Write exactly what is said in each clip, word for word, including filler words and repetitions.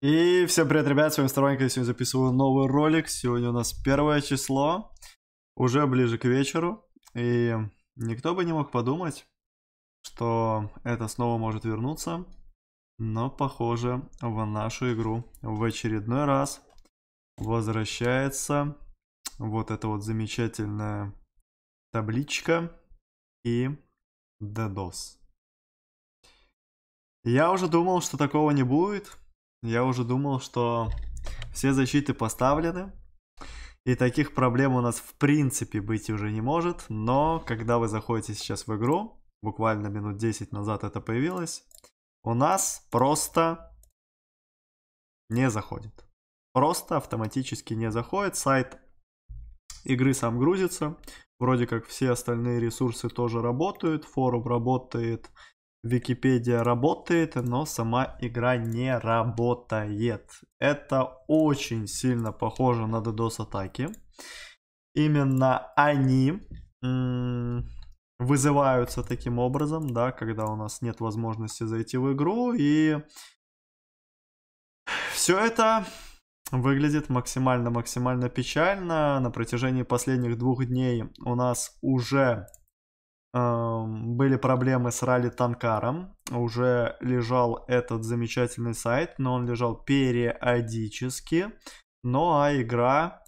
И всем привет, ребят, с вами Сторонник, я сегодня записываю новый ролик. Сегодня у нас первое число, уже ближе к вечеру. И никто бы не мог подумать, что это снова может вернуться. Но, похоже, в нашу игру в очередной раз возвращается вот эта вот замечательная табличка и DDoS. Я уже думал, что такого не будет. Я уже думал, что все защиты поставлены, и таких проблем у нас в принципе быть уже не может. Но когда вы заходите сейчас в игру, буквально минут десять назад это появилось, у нас просто не заходит. Просто автоматически не заходит. Сайт игры сам грузится. Вроде как все остальные ресурсы тоже работают. Форум работает. Википедия работает, но сама игра не работает. Это очень сильно похоже на DDoS атаки. Именно они м- вызываются таким образом, да, когда у нас нет возможности зайти в игру. И все это выглядит максимально-максимально печально. На протяжении последних двух дней у нас уже были проблемы с Ралли Танкаром. Уже лежал этот замечательный сайт, но он лежал периодически. Ну а игра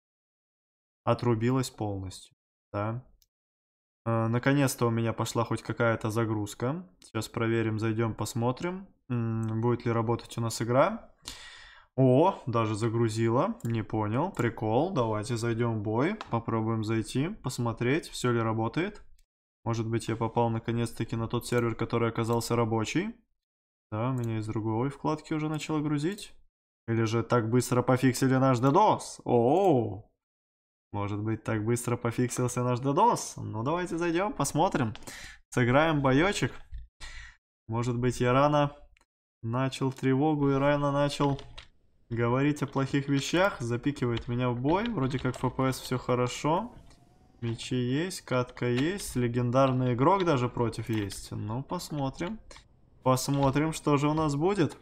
отрубилась полностью. Да. Наконец-то у меня пошла хоть какая-то загрузка. Сейчас проверим, зайдем, посмотрим, будет ли работать у нас игра. О, даже загрузила. Не понял. Прикол. Давайте зайдем в бой. Попробуем зайти, посмотреть, все ли работает. Может быть, я попал наконец-таки на тот сервер, который оказался рабочий. Да, у меня из другой вкладки уже начало грузить. Или же так быстро пофиксили наш DDoS? О, может быть, так быстро пофиксился наш DDoS? Ну, давайте зайдем, посмотрим. Сыграем боечек. Может быть, я рано начал тревогу и рано начал говорить о плохих вещах. Запикивает меня в бой. Вроде как эф пи эс все хорошо. Мечи есть, катка есть, легендарный игрок даже против есть. Ну, посмотрим. Посмотрим, что же у нас будет.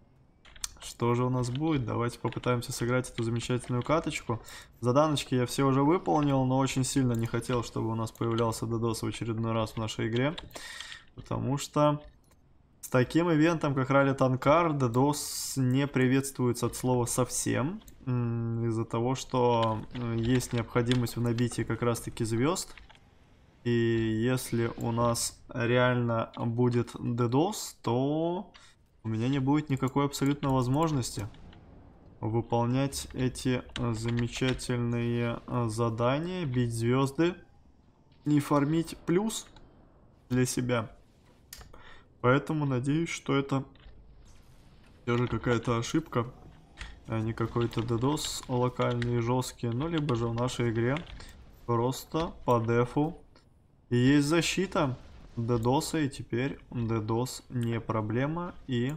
Что же у нас будет? Давайте попытаемся сыграть эту замечательную каточку. Заданочки я все уже выполнил, но очень сильно не хотел, чтобы у нас появлялся DDoS в очередной раз в нашей игре. Потому что с таким ивентом, как Ралли Танкар, DDoS не приветствуется от слова совсем. Из-за того, что есть необходимость в набитии как раз-таки звезд. И если у нас реально будет DDoS, то у меня не будет никакой абсолютно возможности выполнять эти замечательные задания, бить звезды и фармить плюс для себя. Поэтому надеюсь, что это все же какая-то ошибка, а не какой-то DDoS локальный и жесткий. Ну, либо же в нашей игре просто по дефу есть защита DDoS, и теперь DDoS не проблема, и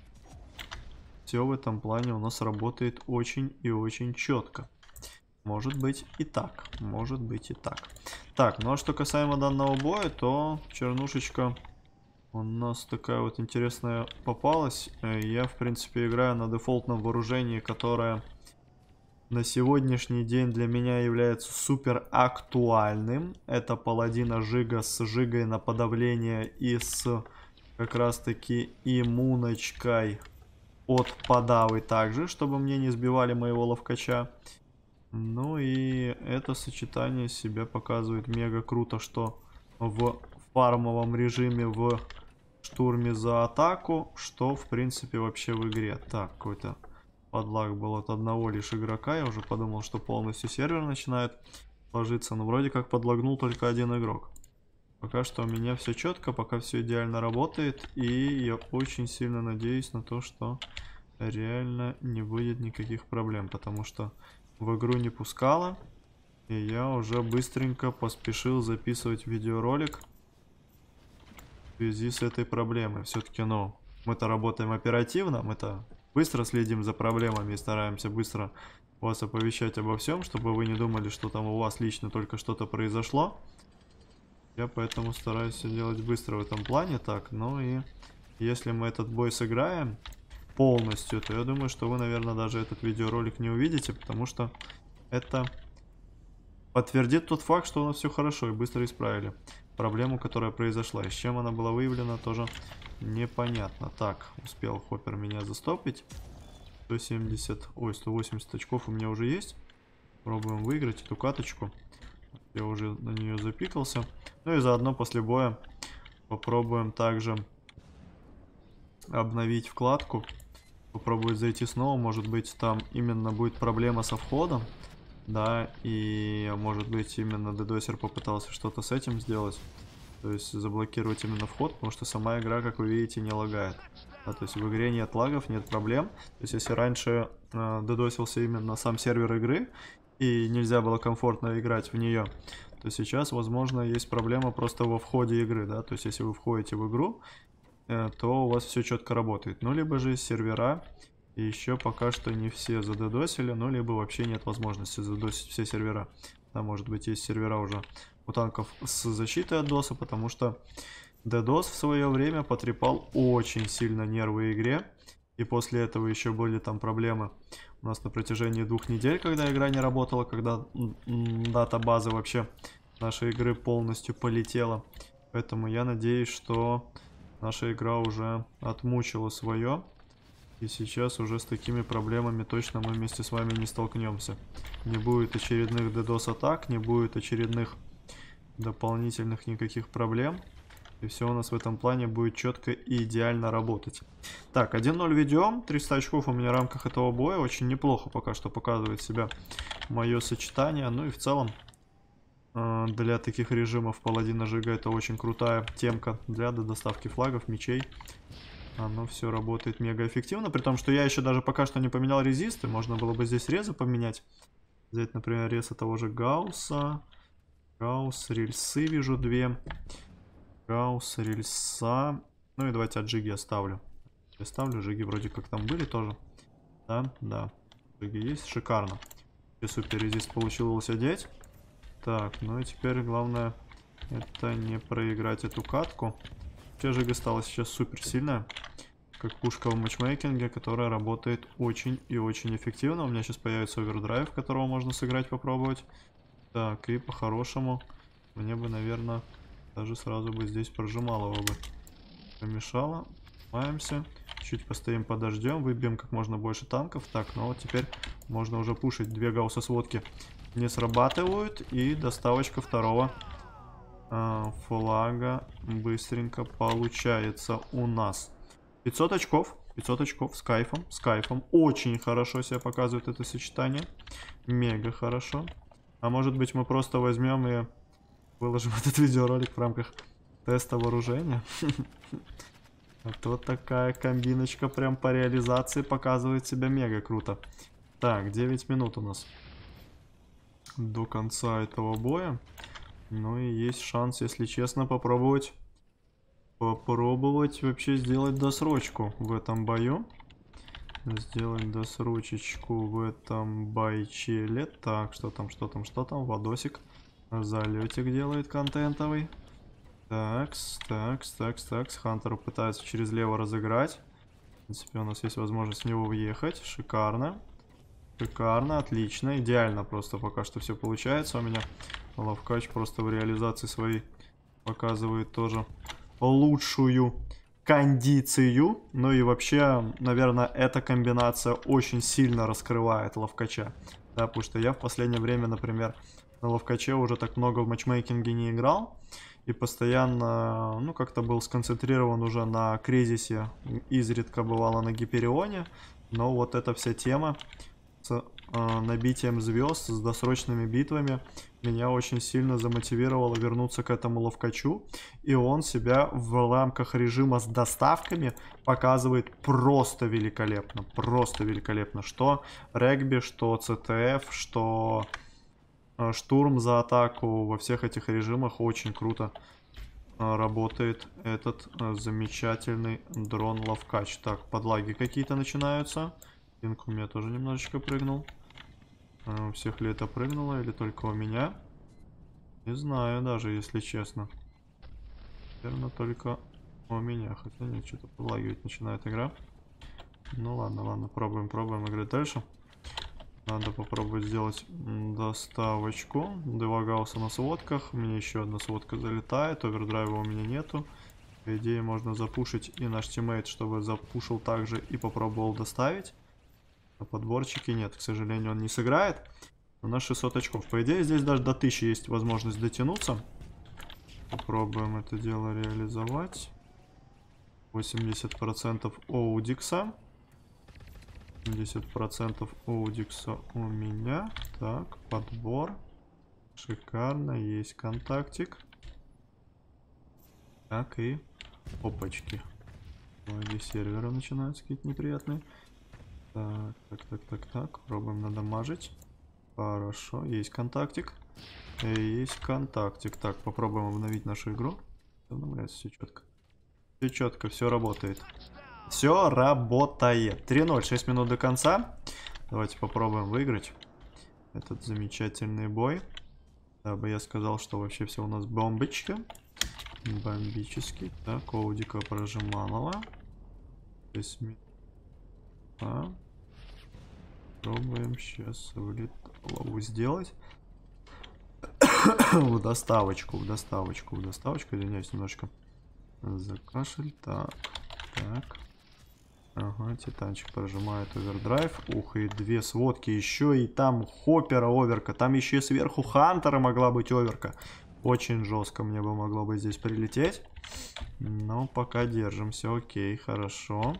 все в этом плане у нас работает очень и очень четко. Может быть и так, может быть и так. Так, ну а что касаемо данного боя, то чернушечка у нас такая вот интересная попалась. Я, в принципе, играю на дефолтном вооружении, которое на сегодняшний день для меня является супер актуальным. Это паладина Жига с Жигой на подавление и с как раз таки иммуночкой от подавы также, чтобы мне не сбивали моего ловкача. Ну и это сочетание себя показывает мега круто, что в фармовом режиме, в штурме за атаку, что в принципе вообще в игре. Так, какой-то подлаг был от одного лишь игрока. Я уже подумал, что полностью сервер начинает ложиться. Но вроде как подлагнул только один игрок. Пока что у меня все четко, пока все идеально работает. И я очень сильно надеюсь на то, что реально не будет никаких проблем. Потому что в игру не пускало. И я уже быстренько поспешил записывать видеоролик в связи с этой проблемой. Все-таки, ну, мы-то работаем оперативно, мы-то быстро следим за проблемами и стараемся быстро вас оповещать обо всем, чтобы вы не думали, что там у вас лично только что-то произошло. Я поэтому стараюсь все делать быстро в этом плане. Так, ну и если мы этот бой сыграем, полностью, то я думаю, что вы, наверное, даже этот видеоролик не увидите, потому что это подтвердит тот факт, что у нас все хорошо и быстро исправили проблему, которая произошла. И с чем она была выявлена, тоже непонятно. Так, успел Хоппер меня застопить. сто семьдесят, ой, сто восемьдесят очков у меня уже есть. Пробуем выиграть эту каточку. Я уже на нее запикался. Ну и заодно после боя попробуем также обновить вкладку. Попробовать зайти снова. Может быть, там именно будет проблема со входом. Да, и может быть именно дедосер попытался что-то с этим сделать. То есть заблокировать именно вход, потому что сама игра, как вы видите, не лагает. Да, то есть в игре нет лагов, нет проблем. То есть если раньше э, дедосился именно сам сервер игры, и нельзя было комфортно играть в нее, то сейчас, возможно, есть проблема просто во входе игры, да. То есть если вы входите в игру, э, то у вас все четко работает. Ну, либо же сервера и еще пока что не все задедосили, ну, либо вообще нет возможности задосить все сервера. Да, может быть, есть сервера уже у танков с защитой от доса, потому что дедос в свое время потрепал очень сильно нервы игре. И после этого еще были там проблемы у нас на протяжении двух недель, когда игра не работала, когда дата базы вообще нашей игры полностью полетела. Поэтому я надеюсь, что наша игра уже отмучила свое. И сейчас уже с такими проблемами точно мы вместе с вами не столкнемся. Не будет очередных дедос атак, не будет очередных дополнительных никаких проблем. И все у нас в этом плане будет четко и идеально работать. Так, один ноль ведем. триста очков у меня в рамках этого боя. Очень неплохо пока что показывает себя мое сочетание. Ну и в целом для таких режимов Паладина Жига это очень крутая темка для доставки флагов, мечей. Оно все работает мега эффективно, при том, что я еще даже пока что не поменял резисты. Можно было бы здесь резы поменять. Взять, например, резы того же Гаусса. Гаусс, рельсы вижу две. Гаусс, рельса. Ну и давайте от Жиги оставлю. Оставлю, Жиги вроде как там были тоже. Да, да. Жиги есть, шикарно. И супер резист получилось одеть. Так, ну и теперь главное это не проиграть эту катку. Вообще Жига стала сейчас супер сильная, как пушка в матчмейкинге, которая работает очень и очень эффективно. У меня сейчас появится овердрайв, которого можно сыграть, попробовать. Так, и по-хорошему мне бы, наверное, даже сразу бы здесь прожимало его бы. Помешало. Маемся. Чуть постоим, подождем, выбьем как можно больше танков. Так, ну вот теперь можно уже пушить. Две гаусса сводки не срабатывают. И доставочка второго а, флага быстренько получается у нас. пятьсот очков. пятьсот очков с кайфом. С кайфом. Очень хорошо себя показывает это сочетание. Мега хорошо. А может быть мы просто возьмем и выложим этот видеоролик в рамках теста вооружения. Вот такая комбиночка прям по реализации показывает себя мега круто. Так, девять минут у нас до конца этого боя. Ну и есть шанс, если честно, попробовать попробовать вообще сделать досрочку в этом бою. Сделать досрочечку в этом байчеле. Так, что там, что там, что там? Владосик. Залетик делает контентовый. Такс, такс, такс, такс. Хантер пытается через лево разыграть. В принципе, у нас есть возможность в него въехать. Шикарно. Шикарно, отлично. Идеально просто пока что все получается у меня. Лавкач просто в реализации своей показывает тоже лучшую кондицию. Ну и вообще, наверное, эта комбинация очень сильно раскрывает Лавкача. Да, потому что я в последнее время, например, на Лавкаче уже так много в матчмейкинге не играл. И постоянно, ну, как-то был сконцентрирован уже на Кризисе. Изредка бывало на Гиперионе. Но вот эта вся тема с э, набитием звезд, с досрочными битвами меня очень сильно замотивировало вернуться к этому Лавкачу. И он себя в рамках режима с доставками показывает просто великолепно. Просто великолепно. Что регби, что ЦТФ, что э, штурм за атаку. Во всех этих режимах очень круто э, работает этот э, замечательный дрон Лавкач. Так, подлаги какие-то начинаются. Пинг у меня тоже немножечко прыгнул. У всех ли это прыгнуло или только у меня? Не знаю даже, если честно. Наверное, только у меня. Хотя нет, что-то подлагивать начинает игра. Ну ладно, ладно, пробуем, пробуем играть дальше. Надо попробовать сделать доставочку. Два гаусса на сводках. У меня еще одна сводка залетает. Овердрайва у меня нету. По идее, можно запушить и наш тиммейт, чтобы запушил также и попробовал доставить. На подборчике нет, к сожалению, он не сыграет. У нас шестьсот очков. По идее, здесь даже до тысячи есть возможность дотянуться. Попробуем это дело реализовать. восемьдесят процентов Оудикса. семьдесят процентов Оудикса у меня. Так, подбор. Шикарно, есть контактик. Так, и опачки. Лаги сервера начинаются какие-то неприятные. Так, так, так, так, так. Пробуем надамажить. Хорошо, есть контактик. Есть контактик. Так, попробуем обновить нашу игру. Обновляется все четко. Все четко, все работает. Все работает. три ноль, шесть минут до конца. Давайте попробуем выиграть этот замечательный бой. Дабы я сказал, что вообще все у нас бомбочка. Бомбический. Так, Оудика прожималова. шесть минут. А. Пробуем сейчас вылеталову сделать. В доставочку, в доставочку, в доставочку. Извиняюсь немножко за кашель. Так, так. Ага, титанчик прожимает овердрайв. Ух, и две сводки еще. И там хоппера оверка. Там еще и сверху хантера могла быть оверка. Очень жестко мне бы могло бы здесь прилететь. Но пока держимся. Окей, хорошо.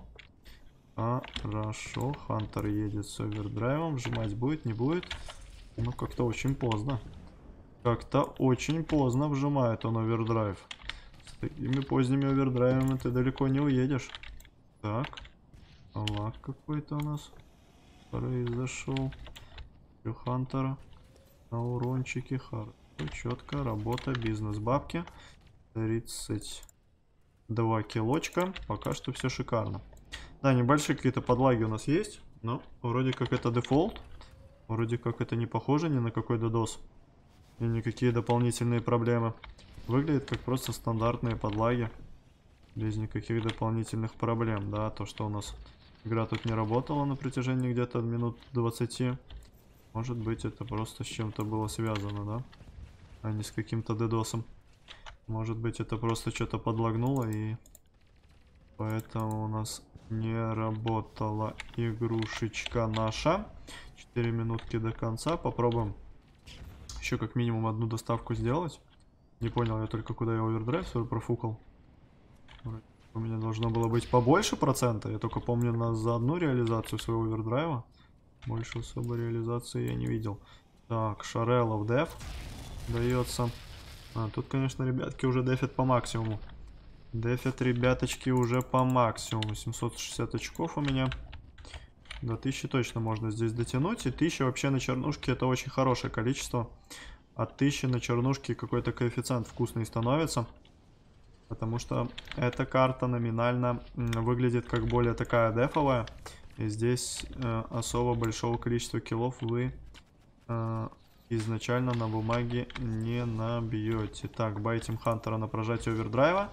Хорошо. Хантер едет с овердрайвом. Вжимать будет, не будет. Ну, как-то очень поздно. Как-то очень поздно вжимает он овердрайв. С такими поздними овердрайвами ты далеко не уедешь. Так. Лаг какой-то у нас произошел. У Хантера на урончике. Хорошо, четко. Работа, бизнес, бабки. тридцать два килочка. Пока что все шикарно. Да, небольшие какие-то подлаги у нас есть. Но вроде как это дефолт. Вроде как это не похоже ни на какой додос. И никакие дополнительные проблемы. Выглядит как просто стандартные подлаги. Без никаких дополнительных проблем. Да, то, что у нас игра тут не работала на протяжении где-то минут двадцати. Может быть, это просто с чем-то было связано, да? А не с каким-то дедосом. Может быть, это просто что-то подлагнуло, и поэтому у нас не работала игрушечка наша. четыре минутки до конца. Попробуем еще как минимум одну доставку сделать. Не понял я только, куда я овердрайв свой профукал. У меня должно было быть побольше процента. Я только помню на за одну реализацию своего овердрайва. Больше особо реализации я не видел. Так, Шарелла в деф дается. А, тут, конечно, ребятки уже дефят по максимуму. Дефят, ребяточки, уже по максимуму. семьсот шестьдесят очков у меня. До тысячи точно можно здесь дотянуть. И тысяча вообще на чернушке это очень хорошее количество. От тысячи на чернушке какой-то коэффициент вкусный становится. Потому что эта карта номинально выглядит как более такая дефовая. И здесь э, особо большого количества киллов вы э, изначально на бумаге не набьете. Так, байтим Хантера на прожатие овердрайва.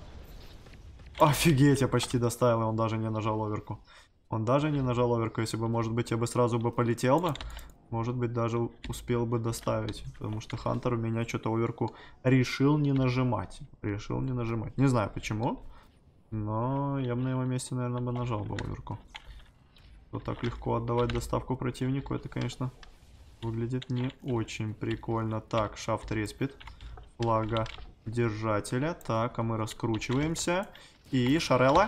Офигеть, я почти доставил, и он даже не нажал оверку. Он даже не нажал оверку. Если бы, может быть, я бы сразу бы полетел бы. Может быть, даже успел бы доставить. Потому что Хантер у меня что-то оверку решил не нажимать. Решил не нажимать. Не знаю почему. Но я бы на его месте, наверное, бы нажал бы оверку. Вот так легко отдавать доставку противнику. Это, конечно, выглядит не очень прикольно. Так, шафт респит. Флага держателя. Так, а мы раскручиваемся. И Шарелла.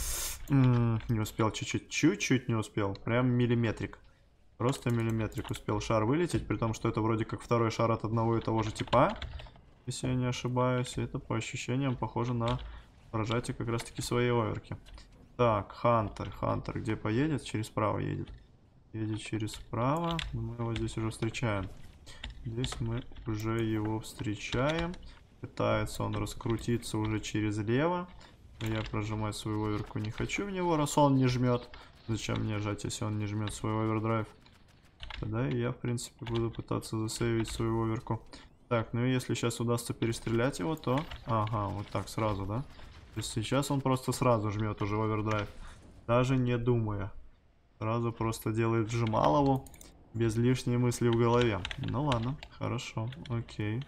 М-м, не успел чуть-чуть. Чуть-чуть не успел. Прям миллиметрик. Просто миллиметрик успел шар вылететь. При том, что это вроде как второй шар от одного и того же типа. Если я не ошибаюсь. Это по ощущениям похоже на прожатие как раз таки своей оверки. Так, Хантер. Хантер где поедет? Через право едет. Едет через право. Мы его здесь уже встречаем. Здесь мы уже его встречаем. Пытается он раскрутиться уже через лево. Но я прожимать свою оверку не хочу в него, раз он не жмет. Зачем мне жать, если он не жмет свой овердрайв? Тогда я, в принципе, буду пытаться засейвить свою оверку. Так, ну и если сейчас удастся перестрелять его, то... Ага, вот так сразу, да? То есть сейчас он просто сразу жмет уже овердрайв. Даже не думая. Сразу просто делает вжималову. Без лишней мысли в голове. Ну ладно, хорошо, окей.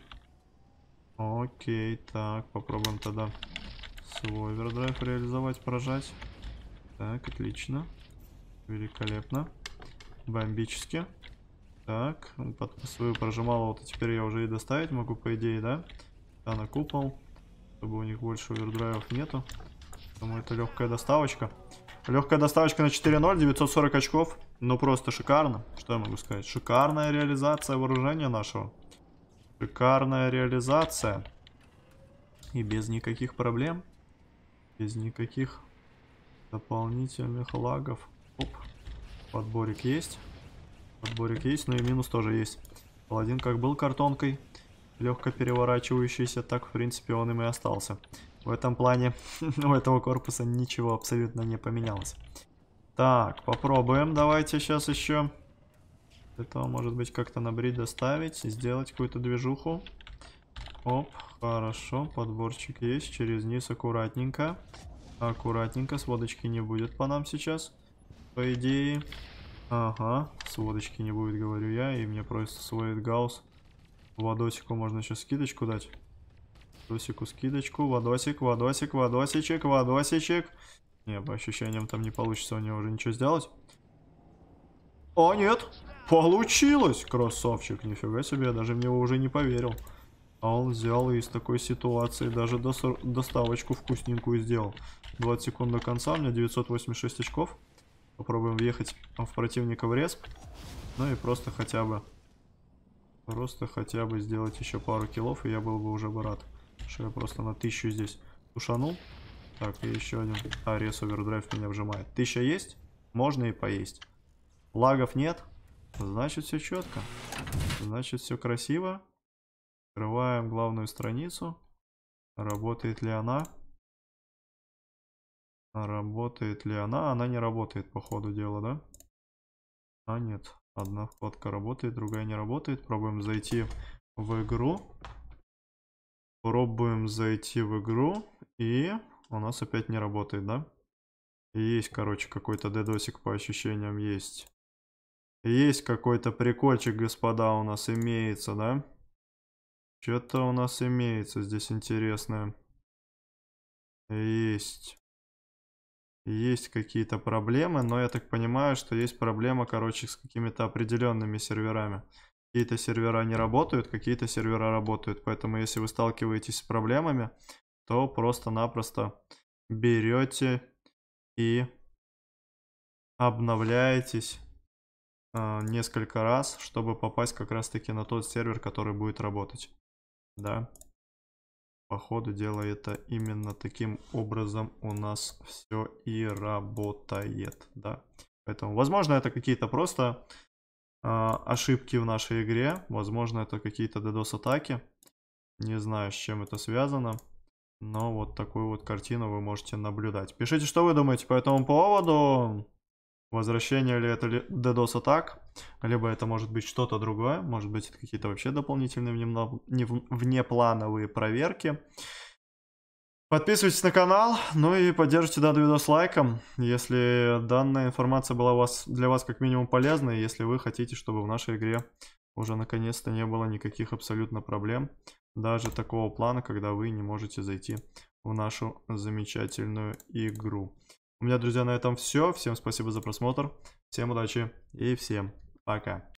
Окей, так, попробуем тогда свой овердрайв реализовать, прожать. Так, отлично. Великолепно. Бомбически. Так, под свою прожималову, вот теперь я уже и доставить могу, по идее, да? Да, на купол. Чтобы у них больше овердрайвов нету. Думаю, это легкая доставочка. Легкая доставочка на четыре ноль, девятьсот сорок очков. Ну, просто шикарно. Что я могу сказать? Шикарная реализация вооружения нашего. Шикарная реализация. И без никаких проблем. Без никаких дополнительных лагов. Оп. Подборик есть. Подборик есть, но и минус тоже есть. Паладин как был картонкой, легко переворачивающийся, так, в принципе, он им и остался. В этом плане у этого корпуса ничего абсолютно не поменялось. Так, попробуем. Давайте сейчас еще. Это может быть как-то набрить, доставить, сделать какую-то движуху. Оп, хорошо, подборчик есть. Через низ аккуратненько. Аккуратненько, сводочки не будет по нам сейчас. По идее. Ага, сводочки не будет, говорю я. И мне просится сводит гаусс. Водосику можно сейчас скидочку дать. Водосику скидочку. Водосик, водосик, водосичек, водосичек. Не, по ощущениям там не получится у него уже ничего сделать. О, нет! Получилось! Красавчик, нифига себе, я даже в него уже не поверил. А он взял и из такой ситуации даже доставочку вкусненькую сделал. двадцать секунд до конца, у меня девятьсот восемьдесят шесть очков. Попробуем въехать в противника в респ. Ну и просто хотя бы... Просто хотя бы сделать еще пару киллов, и я был бы уже бы рад. Что я просто на тысячу здесь тушанул. Так, и еще один. А, рес овердрайв меня вжимает. Тысяча есть? Можно и поесть. Лагов нет? Значит, все четко. Значит, все красиво. Открываем главную страницу. Работает ли она? Работает ли она? Она не работает по ходу дела, да? А, нет. Одна вкладка работает, другая не работает. Пробуем зайти в игру. Пробуем зайти в игру. И у нас опять не работает, да? И есть, короче, какой-то дедосик по ощущениям есть. Есть какой-то прикольчик, господа, у нас имеется, да? Что-то у нас имеется здесь интересное. Есть. Есть какие-то проблемы, но я так понимаю, что есть проблема, короче, с какими-то определенными серверами. Какие-то сервера не работают, какие-то сервера работают. Поэтому, если вы сталкиваетесь с проблемами, то просто-напросто берете и обновляетесь э, несколько раз, чтобы попасть как раз-таки на тот сервер, который будет работать. Да. По ходу дела это именно таким образом у нас все и работает, да. Поэтому, возможно, это какие-то просто э, ошибки в нашей игре, возможно, это какие-то ддос-атаки. Не знаю, с чем это связано, но вот такую вот картину вы можете наблюдать. Пишите, что вы думаете по этому поводу. Возвращение ли это ддос-атак, либо это может быть что-то другое, может быть это какие-то вообще дополнительные внеплановые проверки. Подписывайтесь на канал, ну и поддержите данный видос лайком, если данная информация была у вас, для вас как минимум полезна, и если вы хотите, чтобы в нашей игре уже наконец-то не было никаких абсолютно проблем, даже такого плана, когда вы не можете зайти в нашу замечательную игру. У меня, друзья, на этом все. Всем спасибо за просмотр. Всем удачи и всем пока.